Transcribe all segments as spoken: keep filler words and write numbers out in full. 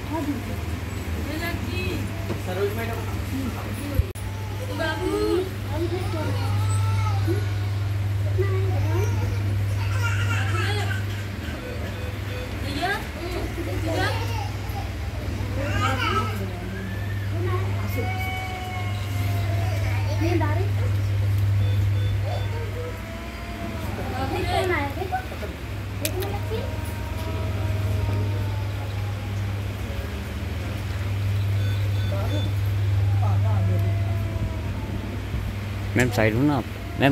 Saroj madam बाबू ma'am side हो ना आप मैम।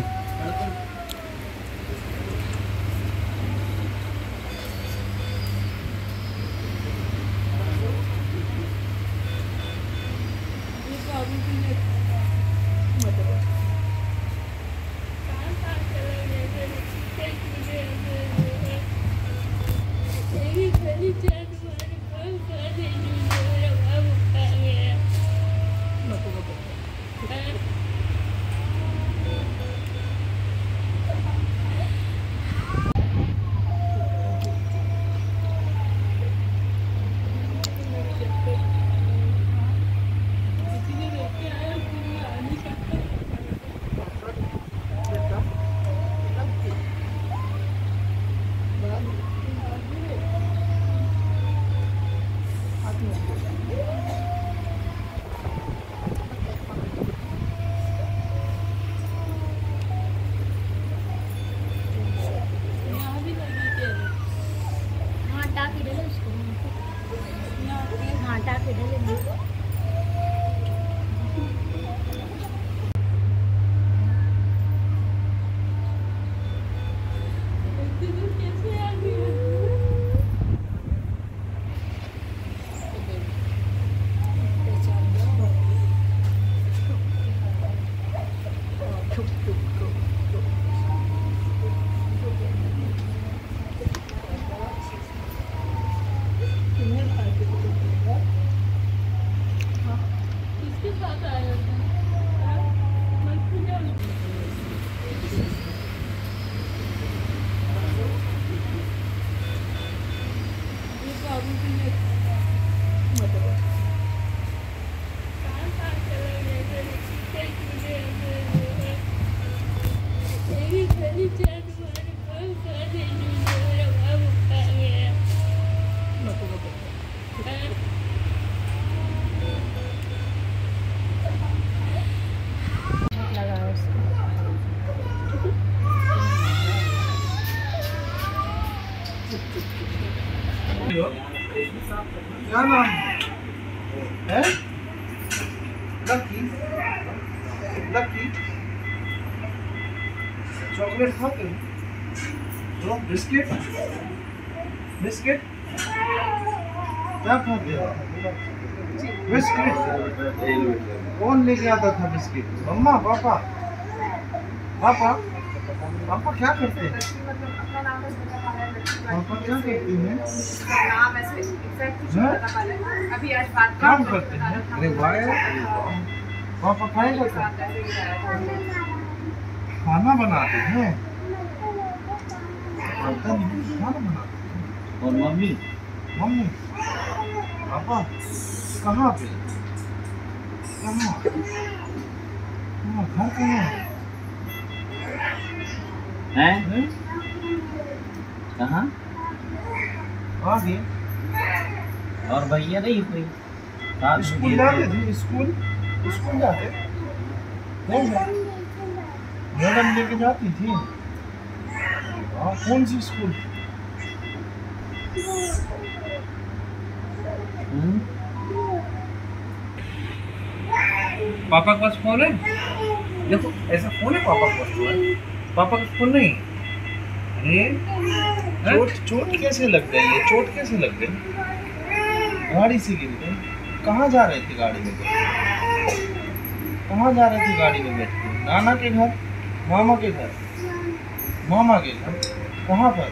क्या नाम है? लकी लकी चॉकलेट खाते हो? बिस्किट बिस्किट क्या खाते हो? बिस्किट कौन लेके आता था बिस्किट? मम्मा पापा पापा पापा क्या करते हैं? पापा क्या करते हैं? नाम ऐसे एग्जैक्ट कुछ नहीं पता पहले। अभी आज बात काम करते हैं। अरे वाह, पापा खाएगा क्या? खाना बनाते हैं। खाना बनाते हैं। और मम्मी मम्मी पापा कहाँ पे? कहाँ कहाँ घर कहाँ हैं है? कहाँ आ गए। और भैया नहीं कोई स्कूल जाते थे? स्कूल स्कूल जाते नहीं जाते? मैडम लेके जाती थी। हाँ, कौन सी स्कूल? पापा के पास फोन है? देखो ऐसा फोन है पापा के पास फोन है? पापा का फोन नहीं? अरे चोट चोट कैसे लग गई? ये चोट कैसे लग गई? गाड़ी से गिर गई? कहाँ जा रहे थे गाड़ी में? कहाँ जा रहे थे गाड़ी में बैठ के? नाना के घर, मामा के घर, मामा के घर, कहाँ पर?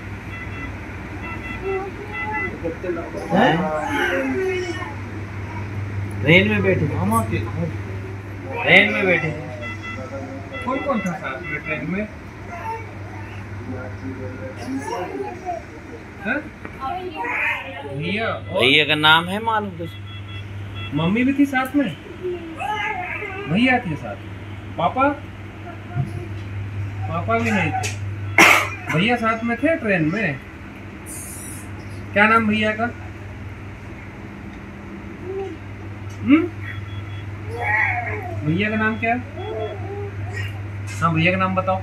ट्रेन में बैठे थे। मामा के घर। ट्रेन में बैठे थे। कौन कौन था साथ में ट्रेन में? हैं? भैया और भैया का नाम है मालूम कुछ? मम्मी भी थी साथ में, भैया थे साथ, पापा पापा भी नहीं थे, भैया साथ में थे ट्रेन में। क्या नाम भैया का? हम्म भैया का नाम क्या है? हाँ भैया का नाम बताओ।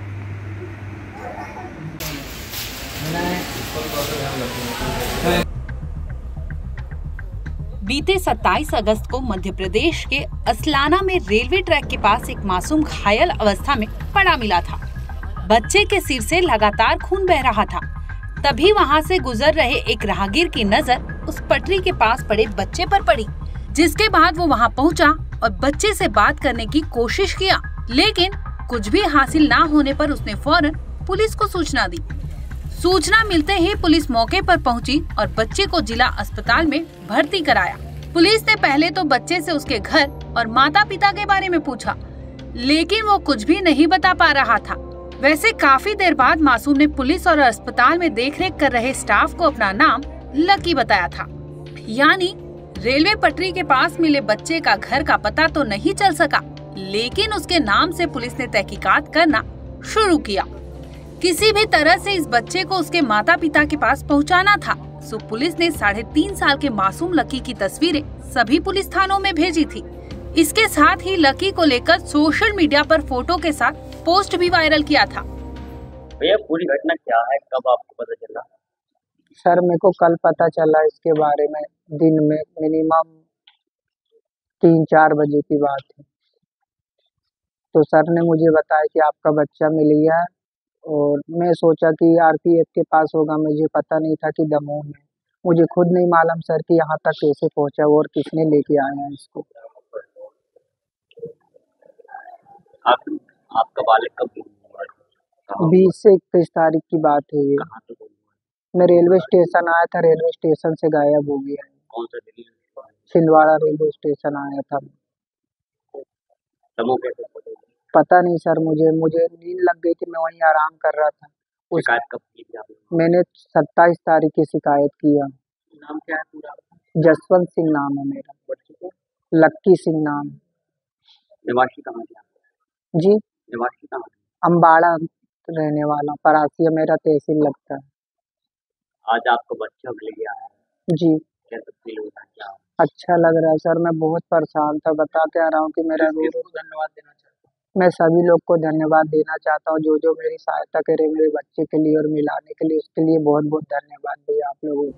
बीते सत्ताईस अगस्त को मध्य प्रदेश के असलाना में रेलवे ट्रैक के पास एक मासूम घायल अवस्था में पड़ा मिला था। बच्चे के सिर से लगातार खून बह रहा था। तभी वहां से गुजर रहे एक राहगीर की नजर उस पटरी के पास पड़े बच्चे पर पड़ी, जिसके बाद वो वहां पहुंचा और बच्चे से बात करने की कोशिश किया, लेकिन कुछ भी हासिल ना होने पर उसने फौरन पुलिस को सूचना दी। सूचना मिलते ही पुलिस मौके पर पहुंची और बच्चे को जिला अस्पताल में भर्ती कराया। पुलिस ने पहले तो बच्चे से उसके घर और माता पिता के बारे में पूछा, लेकिन वो कुछ भी नहीं बता पा रहा था। वैसे काफी देर बाद मासूम ने पुलिस और अस्पताल में देखरेख कर रहे स्टाफ को अपना नाम लकी बताया था। यानी रेलवे पटरी के पास मिले बच्चे का घर का पता तो नहीं चल सका, लेकिन उसके नाम से पुलिस ने तहकीकात करना शुरू किया। किसी भी तरह से इस बच्चे को उसके माता पिता के पास पहुंचाना था, सो पुलिस ने साढ़े तीन साल के मासूम लकी की तस्वीरें सभी पुलिस थानों में भेजी थी। इसके साथ ही लकी को लेकर सोशल मीडिया पर फोटो के साथ पोस्ट भी वायरल किया था। भैया पूरी घटना क्या है, कब आपको पता चला? सर मेरे को कल पता चला इसके बारे में, दिन में मिनिमम तीन चार बजे की बात है। तो सर ने मुझे बताया कि आपका बच्चा मिल गया, और मैं सोचा कि आरपीएफ के पास होगा, मुझे पता नहीं था कि दमोह में। मुझे खुद नहीं मालूम सर कि यहाँ तक कैसे पहुँचा और किसने लेके आया है इसको। आप, आपका बालक कब? बीस से इक्कीस तारीख की बात है ये। मैं रेलवे स्टेशन आया था, रेलवे स्टेशन से गायब हो गया है। कौन सा दिल्ली? छिंदवाड़ा रेलवे स्टेशन आया था। दमोह कैसे पहुंचे? पता नहीं सर, मुझे मुझे नींद लग गई थी, मैं वहीं आराम कर रहा था। शिकायत कब की थी आपने? मैंने सत्ताईस तारीख की शिकायत किया। नाम क्या है पूरा? जसवंत सिंह नाम है मेरा। लक्की सिंह नाम। निवासी कहाँ से? जी निवासी कहाँ? अम्बाड़ा रहने वाला, परासिया मेरा तहसील लगता है। आज आपको बच्चा मिल गया है जी, कैसा फील होता है? क्या अच्छा लग रहा है सर, मैं बहुत परेशान था, बताते आ रहा हूँ कि मेरा रोज धन्यवाद देना चाहता मैं सभी लोग को धन्यवाद देना चाहता हूँ जो जो मेरी सहायता करे मेरे बच्चे के लिए और मिलाने के लिए, उसके लिए बहुत बहुत धन्यवाद भैया आप लोगों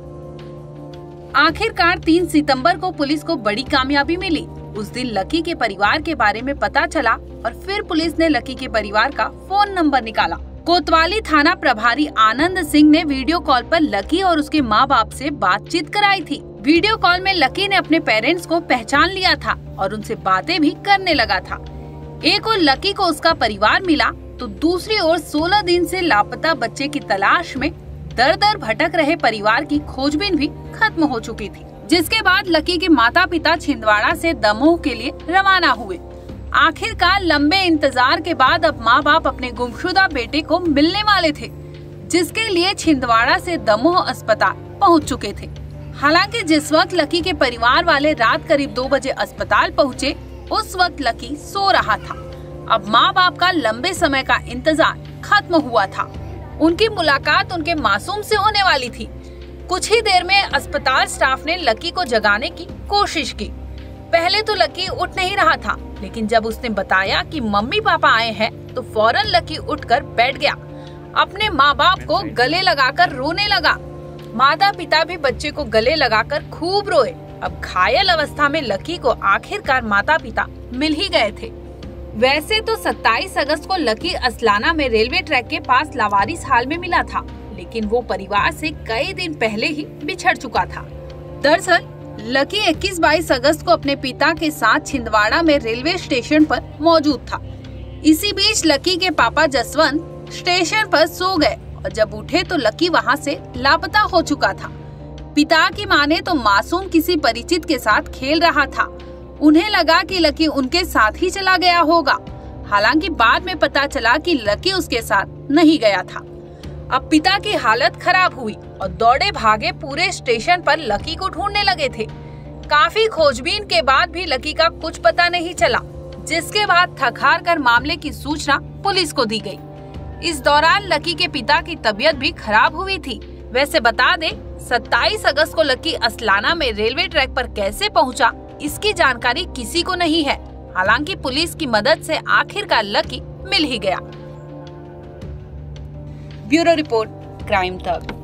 का। आखिरकार तीन सितंबर को पुलिस को बड़ी कामयाबी मिली। उस दिन लकी के परिवार के बारे में पता चला और फिर पुलिस ने लकी के परिवार का फोन नंबर निकाला। कोतवाली थाना प्रभारी आनंद सिंह ने वीडियो कॉल पर लकी और उसके माँ बाप से बातचीत कराई थी। वीडियो कॉल में लकी ने अपने पेरेंट्स को पहचान लिया था और उनसे बातें भी करने लगा था। एक और लकी को उसका परिवार मिला तो दूसरी ओर सोलह दिन से लापता बच्चे की तलाश में दर दर भटक रहे परिवार की खोजबीन भी खत्म हो चुकी थी, जिसके बाद लकी के माता पिता छिंदवाड़ा से दमोह के लिए रवाना हुए। आखिरकार लंबे इंतजार के बाद अब माँ बाप अपने गुमशुदा बेटे को मिलने वाले थे, जिसके लिए छिंदवाड़ा से दमोह अस्पताल पहुँच चुके थे। हालांकि जिस वक्त लकी के परिवार वाले रात करीब दो बजे अस्पताल पहुँचे, उस वक्त लकी सो रहा था। अब माँ बाप का लंबे समय का इंतजार खत्म हुआ था। उनकी मुलाकात उनके मासूम से होने वाली थी। कुछ ही देर में अस्पताल स्टाफ ने लकी को जगाने की कोशिश की। पहले तो लकी उठ नहीं रहा था, लेकिन जब उसने बताया कि मम्मी पापा आए हैं तो फौरन लकी उठकर बैठ गया। अपने माँ बाप को गले लगाकर रोने लगा। माता पिता भी बच्चे को गले लगाकर खूब रोए। अब घायल अवस्था में लकी को आखिरकार माता पिता मिल ही गए थे। वैसे तो सत्ताईस अगस्त को लकी असलाना में रेलवे ट्रैक के पास लावारिस हाल में मिला था, लेकिन वो परिवार से कई दिन पहले ही बिछड़ चुका था। दरअसल लकी इक्कीस बाईस अगस्त को अपने पिता के साथ छिंदवाड़ा में रेलवे स्टेशन पर मौजूद था। इसी बीच लकी के पापा जसवंत स्टेशन पर सो गए और जब उठे तो लकी वहां से लापता हो चुका था। पिता की माने तो मासूम किसी परिचित के साथ खेल रहा था। उन्हें लगा कि लकी उनके साथ ही चला गया होगा। हालांकि बाद में पता चला कि लकी उसके साथ नहीं गया था। अब पिता की हालत खराब हुई और दौड़े भागे पूरे स्टेशन पर लकी को ढूंढने लगे थे। काफी खोजबीन के बाद भी लकी का कुछ पता नहीं चला, जिसके बाद थक हार कर मामले की सूचना पुलिस को दी गई। इस दौरान लकी के पिता की तबीयत भी खराब हुई थी। वैसे बता दें, सत्ताईस अगस्त को लकी असलाना में रेलवे ट्रैक पर कैसे पहुंचा, इसकी जानकारी किसी को नहीं है। हालांकि पुलिस की मदद से आखिरकार लकी मिल ही गया। ब्यूरो रिपोर्ट, क्राइम तक।